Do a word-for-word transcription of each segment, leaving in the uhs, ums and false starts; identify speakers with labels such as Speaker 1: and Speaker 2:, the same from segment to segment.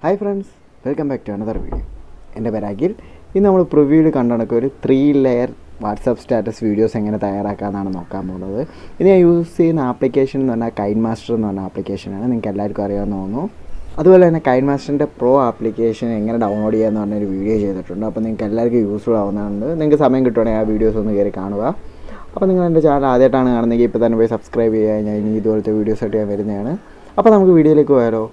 Speaker 1: Hi friends, welcome back to another video. എൻ്റെ പേര് അഖിൽ. ഇന്ന് നമ്മൾ പ്രിവ്യൂവിൽ കണ്ടണക്ക് ഒരു three layer WhatsApp status videos എങ്ങനെ തയ്യാറാക്കാമെന്നാണ് നോക്കാൻ പോകുന്നത്. ഇത് ഞാൻ യൂസ് ചെയ്യുന്ന ആപ്ലിക്കേഷൻ എന്ന് പറഞ്ഞാൽ കൈൻമാസ്റ്റർ എന്ന് പറഞ്ഞ ആപ്ലിക്കേഷനാണ്. നിങ്ങൾക്ക് എല്ലാവർക്കും അറിയാമെന്ന് തോന്നുന്നു. അതുപോലെ തന്നെ കൈൻമാസ്റ്ററിൻ്റെ പ്രോ ആപ്ലിക്കേഷൻ എങ്ങനെ ഡൗൺലോഡ് ചെയ്യാമെന്ന് പറഞ്ഞൊരു വീഡിയോ ചെയ്തിട്ടുണ്ട്. അപ്പോൾ നിങ്ങൾക്ക് എല്ലാവർക്കും യൂസ്ഫുൾ ആവുന്നതുകൊണ്ട് നിങ്ങൾക്ക് സമയം കിട്ടുവാണെങ്കിൽ ആ വീഡിയോസ് ഒന്ന് കയറി കാണുക. അപ്പോൾ നിങ്ങൾ എൻ്റെ ചാനൽ ആദ്യമായിട്ടാണ് കാണുന്നതെങ്കിൽ ഇപ്പോൾ തന്നെ പോയി സബ്സ്ക്രൈബ് ചെയ്യുക. ഞാൻ ഇനി ഇതുപോലത്തെ വീഡിയോസായിട്ട് ഞാൻ വരുന്നതാണ്. അപ്പോൾ നമുക്ക് വീഡിയോയിലേക്ക് പോയാലോ.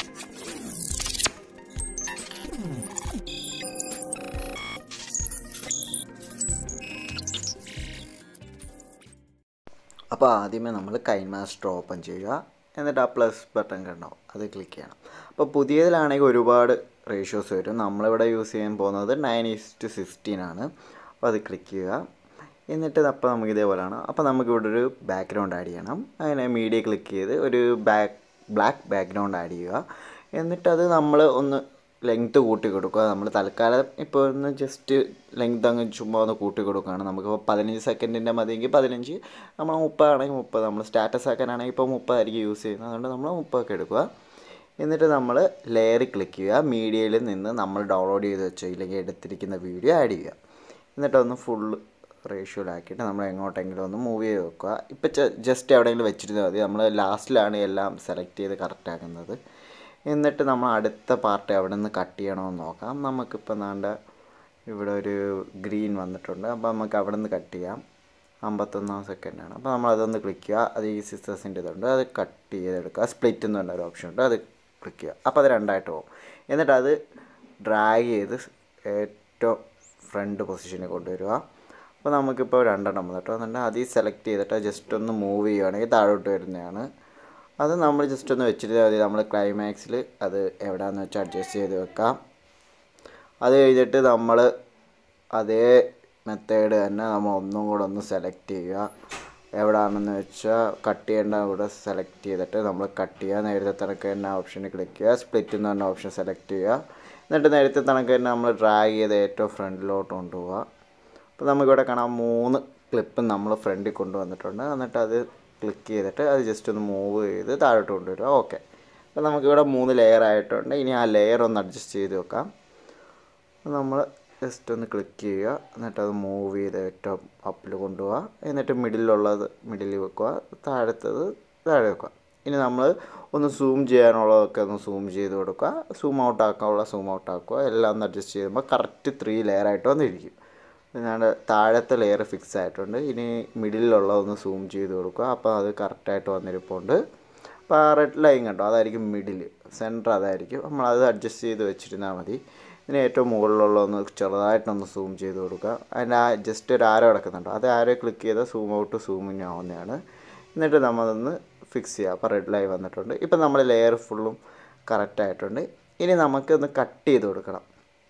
Speaker 1: അപ്പോൾ ആദ്യമേ നമ്മൾ കൈൻമാസ്റ്റർ ഓപ്പൺ ചെയ്യുക. എന്നിട്ട് ആ പ്ലസ് ബട്ടൺ കണ്ടാവും, അത് ക്ലിക്ക് ചെയ്യണം. അപ്പോൾ പുതിയതിലാണെങ്കിൽ ഒരുപാട് റേഷ്യോസ് വരും. നമ്മളിവിടെ യൂസ് ചെയ്യാൻ പോകുന്നത് നയൻ ഈസ്റ്റ് സിക്സ്റ്റീൻ ആണ്. അപ്പോൾ അത് ക്ലിക്ക് ചെയ്യുക. എന്നിട്ട് അപ്പോൾ നമുക്ക് ഇതേപോലെയാണ്. അപ്പോൾ നമുക്കിവിടെ ഒരു ബാക്ക്ഗ്രൗണ്ട് ആഡ് ചെയ്യണം. അങ്ങനെ മീഡിയ ക്ലിക്ക് ചെയ്ത് ഒരു ബാക്ക് ബ്ലാക്ക് ബാക്ക്ഗ്രൗണ്ട് ആഡ് ചെയ്യുക. എന്നിട്ടത് നമ്മൾ ഒന്ന് ലെങ്ത്ത് കൂട്ടി കൊടുക്കുക. നമ്മൾ തൽക്കാലം ഇപ്പോൾ ഒന്ന് ജസ്റ്റ് ലെങ്ത്ത് അങ്ങ് ചുമ്മാ ഒന്ന് കൂട്ടി കൊടുക്കുകയാണ്. നമുക്കിപ്പോൾ പതിനഞ്ച് സെക്കൻഡിൻ്റെ മതിയെങ്കിൽ പതിനഞ്ച്, നമ്മൾ മുപ്പതാണെങ്കിൽ മുപ്പത്, നമ്മൾ സ്റ്റാറ്റസ് ആക്കാനാണെങ്കിൽ ഇപ്പോൾ മുപ്പതായിരിക്കും യൂസ് ചെയ്യുന്നത്. അതുകൊണ്ട് നമ്മൾ മുപ്പതൊക്കെ എടുക്കുക. എന്നിട്ട് നമ്മൾ ലെയർ ക്ലിക്ക് ചെയ്യുക. മീഡിയയിൽ നിന്ന് നമ്മൾ ഡൗൺലോഡ് ചെയ്ത് വെച്ചോ ഇല്ലെങ്കിൽ എടുത്തിരിക്കുന്ന വീഡിയോ ആഡ് ചെയ്യുക. എന്നിട്ടൊന്ന് ഫുള്ള് റേഷ്യോയിലാക്കിയിട്ട് നമ്മൾ എങ്ങോട്ടെങ്കിലും ഒന്ന് മൂവ് ചെയ്ത് വെക്കുക. ഇപ്പോൾ ജസ്റ്റ് എവിടെയെങ്കിലും വെച്ചിരുന്നാൽ മതി. നമ്മൾ ലാസ്റ്റിലാണ് എല്ലാം സെലക്ട് ചെയ്ത് കറക്റ്റ് ആക്കുന്നത്. എന്നിട്ട് നമ്മൾ അടുത്ത പാർട്ട് എവിടെ നിന്ന് കട്ട് ചെയ്യണമെന്ന് നോക്കാം. നമുക്കിപ്പോൾ നാണ്ട ഇവിടെ ഒരു ഗ്രീൻ വന്നിട്ടുണ്ട്. അപ്പോൾ നമുക്ക് അവിടെ നിന്ന് കട്ട് ചെയ്യാം. അമ്പത്തൊന്നാം സെക്കൻഡാണ്. അപ്പോൾ നമ്മൾ അതൊന്ന് ക്ലിക്ക് ചെയ്യുക. അത് ഈ സിസ്റ്റേഴ്സിൻ്റെ ഇതുണ്ട്, അത് കട്ട് ചെയ്തെടുക്കുക. സ്പ്ലിറ്റ് എന്ന് പറഞ്ഞൊരു ഓപ്ഷൻ ഉണ്ട്, അത് ക്ലിക്ക് ചെയ്യുക. അപ്പോൾ അത് രണ്ടായിട്ട് പോകും. എന്നിട്ട് അത് ഡ്രാഗ് ചെയ്ത് ഏറ്റവും ഫ്രണ്ട് പൊസിഷനിൽ കൊണ്ടുവരിക. അപ്പോൾ നമുക്കിപ്പോൾ രണ്ടെണ്ണം വന്നിട്ട് വന്നിട്ട് അതിൽ സെലക്ട് ചെയ്തിട്ട് ജസ്റ്റ് ഒന്ന് മൂവ് ചെയ്യുകയാണെങ്കിൽ താഴോട്ട് വരുന്നതാണ്. അത് നമ്മൾ ജസ്റ്റ് ഒന്ന് വെച്ചിട്ട് മതി. നമ്മൾ ക്ലൈമാക്സിൽ അത് എവിടെയാണെന്ന് വെച്ചാൽ അഡ്ജസ്റ്റ് ചെയ്ത് വെക്കാം. അത് കഴിഞ്ഞിട്ട് നമ്മൾ അതേ മെത്തേഡ് തന്നെ നമ്മൾ ഒന്നും കൂടെ ഒന്ന് സെലക്ട് ചെയ്യുക. എവിടെയാണെന്ന് വെച്ചാൽ കട്ട് ചെയ്യേണ്ട കൂടെ സെലക്ട് ചെയ്തിട്ട് നമ്മൾ കട്ട് ചെയ്യുക. നേരത്തെ തണക്ക് തന്നെ ഓപ്ഷനിൽ ക്ലിക്ക് ചെയ്യുക. സ്പ്ലിറ്റ് എന്ന് പറഞ്ഞ ഓപ്ഷൻ സെലക്ട് ചെയ്യുക. എന്നിട്ട് നേരത്തെ തണക്ക് തന്നെ നമ്മൾ ഡ്രാഗ് ചെയ്ത് ഏറ്റവും ഫ്രണ്ടിലോട്ട് കൊണ്ടുപോവുക. അപ്പോൾ നമുക്കിവിടെ കാണാം മൂന്ന് ക്ലിപ്പ് നമ്മൾ ഫ്രണ്ടിൽ കൊണ്ടുവന്നിട്ടുണ്ട്. എന്നിട്ട് അത് ക്ലിക്ക് ചെയ്തിട്ട് അത് ജസ്റ്റ് ഒന്ന് മൂവ് ചെയ്ത് താഴോട്ട് കൊണ്ടുവരിക. ഓക്കെ, അപ്പോൾ നമുക്കിവിടെ മൂന്ന് ലെയർ ആയിട്ടുണ്ട്. ഇനി ആ ലെയർ ഒന്ന് അഡ്ജസ്റ്റ് ചെയ്ത് വെക്കാം. നമ്മൾ ജസ്റ്റ് ഒന്ന് ക്ലിക്ക് ചെയ്യുക. എന്നിട്ട് അത് മൂവ് ചെയ്ത് ഏറ്റവും അപ്പിൽ കൊണ്ടുപോവുക. എന്നിട്ട് മിഡിലുള്ളത് മിഡിലിൽ വെക്കുക, താഴത്തത് താഴെ വെക്കുക. ഇനി നമ്മൾ ഒന്ന് സൂം ചെയ്യാനുള്ളതൊക്കെ ഒന്ന് സൂം ചെയ്ത് കൊടുക്കുക. സൂം ഔട്ട് ആക്കാനുള്ള സൂം ഔട്ട് ആക്കുക. എല്ലാം ഒന്ന് അഡ്ജസ്റ്റ് ചെയ്യുമ്പോൾ കറക്റ്റ് ത്രീ ലെയർ ആയിട്ട് വന്നിരിക്കും. ഞാൻ താഴത്തെ ലെയർ ഫിക്സ് ആയിട്ടുണ്ട്. ഇനി മിഡിലുള്ളതൊന്ന് സൂം ചെയ്ത് കൊടുക്കുക. അപ്പോൾ അത് കറക്റ്റായിട്ട് വന്നിരിപ്പുണ്ട്. അപ്പോൾ ആ റെഡ് ലൈൻ കണ്ടോ, അതായിരിക്കും മിഡിൽ, സെൻറ്റർ അതായിരിക്കും. നമ്മളത് അഡ്ജസ്റ്റ് ചെയ്ത് വെച്ചിരുന്നാൽ മതി. ഇതിന് ഏറ്റവും മുകളിലുള്ളതൊന്ന് ചെറുതായിട്ടൊന്ന് സൂം ചെയ്ത് കൊടുക്കുക. അതിൻ്റെ ആ ജസ്റ്റ് ഒരു ആരോ കിടക്കുന്നുണ്ടോ, അത് ആരോ ക്ലിക്ക് ചെയ്താൽ സൂം ഔട്ട് സൂം ഇൻ ആവുന്നതാണ്. എന്നിട്ട് നമ്മളതൊന്ന് ഫിക്സ് ചെയ്യുക. അപ്പോൾ റെഡ് ലൈൻ വന്നിട്ടുണ്ട്. ഇപ്പം നമ്മൾ ലെയർ ഫുള്ളും കറക്റ്റായിട്ടുണ്ട്. ഇനി നമുക്കൊന്ന് കട്ട് ചെയ്ത് കൊടുക്കണം.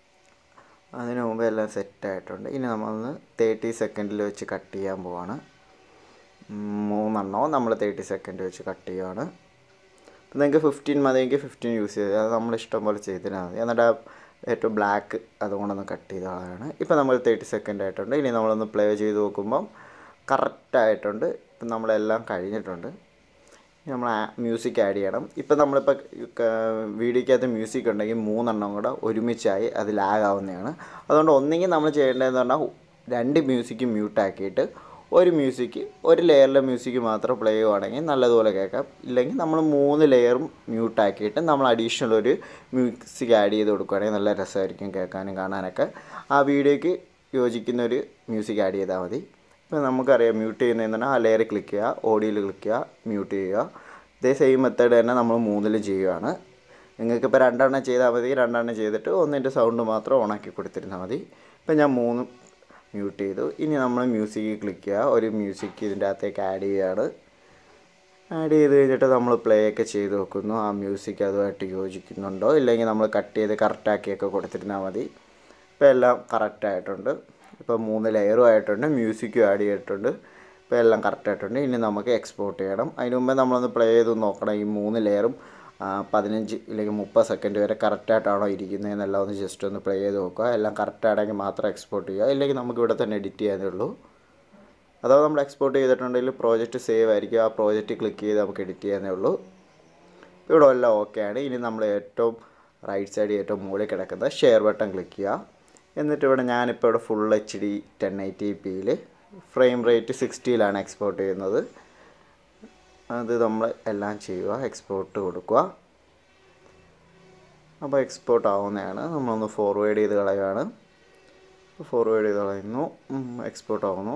Speaker 1: അതിന് മുമ്പ് എല്ലാം സെറ്റായിട്ടുണ്ട്. ഇനി നമ്മളൊന്ന് തേർട്ടി സെക്കൻഡിൽ വെച്ച് കട്ട് ചെയ്യാൻ പോവാണ്. മൂന്നെണ്ണവും നമ്മൾ തേർട്ടി സെക്കൻഡ് വെച്ച് കട്ട് ചെയ്യുകയാണ്. അപ്പോൾ നിങ്ങൾക്ക് ഫിഫ്റ്റീൻ മതിയെങ്കിൽ ഫിഫ്റ്റീൻ യൂസ് ചെയ്ത് അത് നമ്മൾ ഇഷ്ടം പോലെ ചെയ്തിരുന്നാൽ മതി. എന്നിട്ട് ഏറ്റവും ബ്ലാക്ക് അതുകൊണ്ടൊന്ന് കട്ട് ചെയ്ത ആളാണ്. ഇപ്പോൾ നമ്മൾ തേർട്ടി സെക്കൻഡ് ആയിട്ടുണ്ട്. ഇനി നമ്മളൊന്ന് പ്ലേ ചെയ്ത് നോക്കുമ്പം കറക്റ്റായിട്ടുണ്ട്. ഇപ്പം നമ്മളെല്ലാം കഴിഞ്ഞിട്ടുണ്ട്. നമ്മൾ മ്യൂസിക് ആഡ് ചെയ്യണം. ഇപ്പം നമ്മളിപ്പോൾ വീഡിയോയ്ക്കകത്ത് മ്യൂസിക് ഉണ്ടെങ്കിൽ മൂന്നെണ്ണം കൂടെ ഒരുമിച്ചായി അത് ലാഗ് ആവുന്നതാണ്. അതുകൊണ്ട് ഒന്നെങ്കിൽ നമ്മൾ ചെയ്യേണ്ടതെന്ന് പറഞ്ഞാൽ രണ്ട് മ്യൂസിക്ക് മ്യൂട്ടാക്കിയിട്ട് ഒരു മ്യൂസിക്ക് ഒരു ലെയറിലെ മ്യൂസിക്ക് മാത്രം പ്ലേ ചെയ്യുവാണെങ്കിൽ നല്ലതുപോലെ കേൾക്കാം. ഇല്ലെങ്കിൽ നമ്മൾ മൂന്ന് ലെയറും മ്യൂട്ടാക്കിയിട്ട് നമ്മൾ അഡീഷണൽ ഒരു മ്യൂസിക് ആഡ് ചെയ്ത് കൊടുക്കുകയാണെങ്കിൽ നല്ല രസമായിരിക്കും കേൾക്കാനും കാണാനൊക്കെ. ആ വീഡിയോയ്ക്ക് യോജിക്കുന്ന ഒരു മ്യൂസിക് ആഡ് ചെയ്താൽ മതി. ഇപ്പോൾ നമുക്കറിയാം മ്യൂട്ട് ചെയ്യുന്നതെന്ന് പറഞ്ഞാൽ ആ ലെയർ ക്ലിക്ക് ചെയ്യുക, ഓഡിയോയിൽ ക്ലിക്ക് ചെയ്യുക, മ്യൂട്ട് ചെയ്യുക. ഇതേ സെയിം മെത്തേഡ് തന്നെ നമ്മൾ മൂന്നിലും ചെയ്യുകയാണ്. നിങ്ങൾക്കിപ്പോൾ രണ്ടെണ്ണം ചെയ്താൽ മതി. രണ്ടെണ്ണം ചെയ്തിട്ട് ഒന്നിൻ്റെ സൗണ്ട് മാത്രം ഓണാക്കി കൊടുത്തിരുന്നാൽ മതി. ഇപ്പം ഞാൻ മൂന്നും മ്യൂട്ട് ചെയ്തു. ഇനി നമ്മൾ മ്യൂസിക് ക്ലിക്ക് ചെയ്യുക. ഒരു മ്യൂസിക് ഇതിൻ്റെ അകത്തേക്ക് ആഡ് ചെയ്യുകയാണ്. ആഡ് ചെയ്ത് കഴിഞ്ഞിട്ട് നമ്മൾ പ്ലേ ഒക്കെ ചെയ്ത് നോക്കുന്നു. ആ മ്യൂസിക് അതുമായിട്ട് യോജിക്കുന്നുണ്ടോ ഇല്ലെങ്കിൽ നമ്മൾ കട്ട് ചെയ്ത് കറക്റ്റാക്കിയൊക്കെ കൊടുത്തിരുന്നാൽ മതി. ഇപ്പോൾ എല്ലാം കറക്റ്റായിട്ടുണ്ട്. ഇപ്പോൾ മൂന്ന് ലെയറും ആയിട്ടുണ്ട്, മ്യൂസിക്കും ആഡ് ചെയ്തിട്ടുണ്ട്. ഇപ്പോൾ എല്ലാം കറക്റ്റായിട്ടുണ്ട്. ഇനി നമുക്ക് എക്സ്പോർട്ട് ചെയ്യണം. അതിന് മുമ്പേ നമ്മളൊന്ന് പ്ലേ ചെയ്ത് നോക്കണം ഈ മൂന്ന് ലെയറും പതിനഞ്ച് ഇല്ലെങ്കിൽ മുപ്പത് സെക്കൻഡ് വരെ കറക്റ്റായിട്ടാണോ ഇരിക്കുന്നതെന്നെല്ലാം ഒന്ന് ജസ്റ്റ് ഒന്ന് പ്ലേ ചെയ്ത് നോക്കുക. എല്ലാം കറക്റ്റാണെങ്കിൽ മാത്രം എക്സ്പോർട്ട് ചെയ്യുക. ഇല്ലെങ്കിൽ നമുക്ക് ഇവിടെ തന്നെ എഡിറ്റ് ചെയ്യാനേ ഉള്ളൂ. അഥവാ നമ്മൾ എക്സ്പോർട്ട് ചെയ്തിട്ടുണ്ടെങ്കിൽ പ്രോജക്റ്റ് സേവ് ആയിരിക്കും. ആ പ്രോജക്റ്റ് ക്ലിക്ക് ചെയ്ത് നമുക്ക് എഡിറ്റ് ചെയ്യാനേ ഉള്ളൂ. ഇവിടെ എല്ലാം ഓക്കെയാണ്. ഇനി നമ്മൾ ഏറ്റവും റൈറ്റ് സൈഡ് ഏറ്റവും മുകളിൽ കിടക്കുന്ന ഷെയർ ബട്ടൺ ക്ലിക്ക് ചെയ്യുക. എന്നിട്ട് ഇവിടെ ഞാനിപ്പോൾ ഇവിടെ full H D ten eighty പിയിൽ ഫ്രെയിം റേറ്റ് സിക്സ്റ്റിയിലാണ് എക്സ്പോർട്ട് ചെയ്യുന്നത്. അത് നമ്മൾ എല്ലാം ചെയ്യുക, എക്സ്പോർട്ട് കൊടുക്കുക. അപ്പോൾ എക്സ്പോർട്ട് ആവുന്നതാണ്. നമ്മളൊന്ന് ഫോർവേഡ് ചെയ്ത് കളയുകയാണ്. ഫോർവേഡ് ചെയ്ത് കളയുന്നു, എക്സ്പോർട്ട് ആവുന്നു.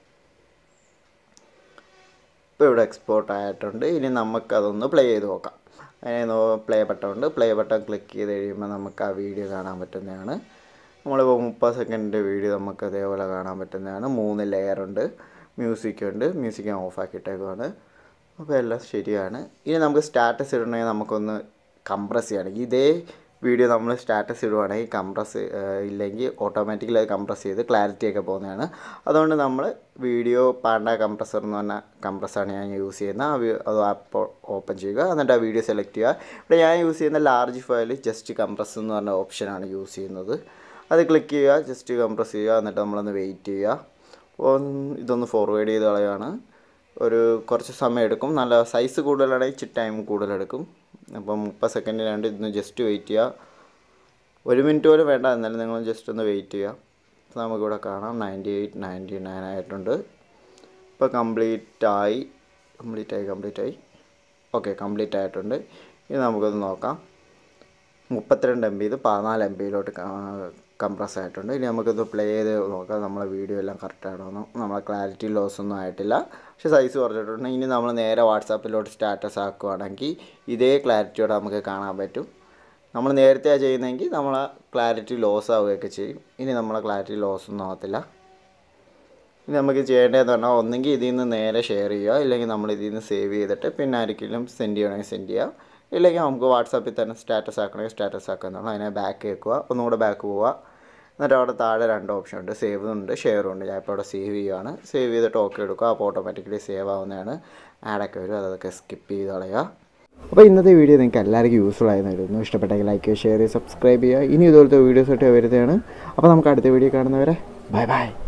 Speaker 1: ഇപ്പോൾ ഇവിടെ എക്സ്പോർട്ട് ആയിട്ടുണ്ട്. ഇനി നമുക്കതൊന്ന് പ്ലേ ചെയ്ത് നോക്കാം. അതിന് പ്ലേ ബട്ടൺ ഉണ്ട്. പ്ലേ ബട്ടൺ ക്ലിക്ക് ചെയ്ത് കഴിയുമ്പോൾ നമുക്ക് ആ വീഡിയോ കാണാൻ പറ്റുന്നതാണ്. നമ്മളിപ്പോൾ മുപ്പത് സെക്കൻഡിൻ്റെ വീഡിയോ നമുക്ക് അതേപോലെ കാണാൻ പറ്റുന്നതാണ്. മൂന്ന് ലെയർ ഉണ്ട്, മ്യൂസിക് ഉണ്ട്. മ്യൂസിക് ഞാൻ ഓഫാക്കിയിട്ടേക്കുവാണ്. അപ്പോൾ എല്ലാം ശരിയാണ്. ഇനി നമുക്ക് സ്റ്റാറ്റസ് ഇടണമെങ്കിൽ നമുക്കൊന്ന് കംപ്രസ് ചെയ്യണമെങ്കിൽ ഇതേ വീഡിയോ നമ്മൾ സ്റ്റാറ്റസ് ഇടുവാണെങ്കിൽ കംപ്രസ് ഇല്ലെങ്കിൽ ഓട്ടോമാറ്റിക്കലി അത് കംപ്രസ് ചെയ്ത് ക്ലാരിറ്റിയൊക്കെ പോകുന്നതാണ്. അതുകൊണ്ട് നമ്മൾ വീഡിയോ പാണ്ട കംപ്രസർ എന്ന് പറഞ്ഞ കംപ്രസ്സാണ് ഞാൻ യൂസ് ചെയ്യുന്നത്. അത് ആപ്പ് ഓപ്പൺ ചെയ്യുക, എന്നിട്ട് ആ വീഡിയോ സെലക്ട് ചെയ്യുക. ഇവിടെ ഞാൻ യൂസ് ചെയ്യുന്ന ലാർജ് ഫയൽ ജസ്റ്റ് കംപ്രസ് എന്ന് പറഞ്ഞ ഓപ്ഷനാണ് യൂസ് ചെയ്യുന്നത്. അത് ക്ലിക്ക് ചെയ്യുക, ജസ്റ്റ് കംപ്രസ് ചെയ്യുക, എന്നിട്ട് നമ്മളൊന്ന് വെയിറ്റ് ചെയ്യുക. അപ്പോൾ ഇതൊന്ന് ഫോർവേഡ് ചെയ്ത് കളയാണ്. ഒരു കുറച്ച് സമയം എടുക്കും. നല്ല സൈസ് കൂടുതലാണെങ്കിൽ ഇച്ചിരി ടൈം കൂടുതലെടുക്കും. അപ്പം മുപ്പത് സെക്കൻഡിലാണ്ട് ഇതൊന്ന് ജസ്റ്റ് വെയിറ്റ് ചെയ്യുക. ഒരു മിനിറ്റ് പോലും വേണ്ട, എന്നാലും നിങ്ങൾ ജസ്റ്റ് ഒന്ന് വെയിറ്റ് ചെയ്യുക. അപ്പോൾ നമുക്കിവിടെ കാണാം നയൻറ്റി എയ്റ്റ് നയൻറ്റി നയൻ ആയിട്ടുണ്ട്. ഇപ്പോൾ കംപ്ലീറ്റ് ആയി കംപ്ലീറ്റ് ആയി കംപ്ലീറ്റ് ആയി ഓക്കെ കംപ്ലീറ്റ് ആയിട്ടുണ്ട്. ഇനി നമുക്കൊന്ന് നോക്കാം. മുപ്പത്തിരണ്ട് എം ബി ഇത് പതിനാല് എം ബിയിലോട്ട് കംപ്രസ് ആയിട്ടുണ്ട്. ഇനി നമുക്കൊന്ന് പ്ലേ ചെയ്ത് നോക്കാം നമ്മളെ വീഡിയോ എല്ലാം കറക്റ്റാണോ. നമ്മളെ ക്ലാരിറ്റി ലോസ് ഒന്നും ആയിട്ടില്ല, പക്ഷേ സൈസ് കുറച്ചിട്ടുണ്ട്. ഇനി നമ്മൾ നേരെ വാട്സാപ്പിലോട്ട് സ്റ്റാറ്റസ് ആക്കുകയാണെങ്കിൽ ഇതേ ക്ലാരിറ്റിയോടെ നമുക്ക് കാണാൻ പറ്റും. നമ്മൾ നേരത്തെ ചെയ്യുന്നതെങ്കിൽ നമ്മളെ ക്ലാരിറ്റി ലോസ് ആവുകയൊക്കെ ചെയ്യും. ഇനി നമ്മളെ ക്ലാരിറ്റി ലോസ് ഒന്നും ആകത്തില്ല. ഇനി നമുക്ക് ചെയ്യേണ്ടതെന്ന് പറഞ്ഞാൽ ഒന്നെങ്കിൽ ഇതിൽ നിന്ന് നേരെ ഷെയർ ചെയ്യുക, ഇല്ലെങ്കിൽ നമ്മൾ ഇതിൽ നിന്ന് സേവ് ചെയ്തിട്ട് പിന്നെ ആരെങ്കിലും സെൻഡ് ചെയ്യണമെങ്കിൽ സെൻഡ് ചെയ്യുക. ഇല്ലെങ്കിൽ നമുക്ക് വാട്സാപ്പിൽ തന്നെ സ്റ്റാറ്റസ് ആക്കണമെങ്കിൽ സ്റ്റാറ്റസ് ആക്കുന്നുള്ളൂ. അതിനെ ബാക്ക് വെക്കുക, ഒന്നുകൂടെ ബാക്ക് പോവുക. എന്നിട്ട് അവിടെ താഴെ രണ്ട് ഓപ്ഷൻ ഉണ്ട്, സേവ് ഉണ്ട് ഷെയറും ഉണ്ട്. ഞാൻ ഇപ്പോൾ അവിടെ സേവ് ചെയ്യുകയാണ്. സേവ് ചെയ്തിട്ട് ഓക്കെ എടുക്കുക. അപ്പോൾ ഓട്ടോമാറ്റിക്കലി സേവ് ആവുന്നതാണ്. ആഡൊക്കെ വരും, അതൊക്കെ സ്കിപ്പ് ചെയ്ത് കളയുക. അപ്പോൾ ഇന്നത്തെ വീഡിയോ നിങ്ങൾക്ക് എല്ലാവർക്കും യൂസ്ഫുൾ ആയെന്ന് വരുന്നു. ഇഷ്ടപ്പെട്ടെങ്കിൽ ലൈക്ക് ചെയ്യുക, ഷെയർ ചെയ്യുക, സബ്സ്ക്രൈബ് ചെയ്യുക. ഇനി ഇതുപോലത്തെ വീഡിയോസ് ആയിട്ട് വരുന്നതാണ്. അപ്പോൾ നമുക്ക് അടുത്ത വീഡിയോ കാണുന്നവരെ ബൈ ബൈ.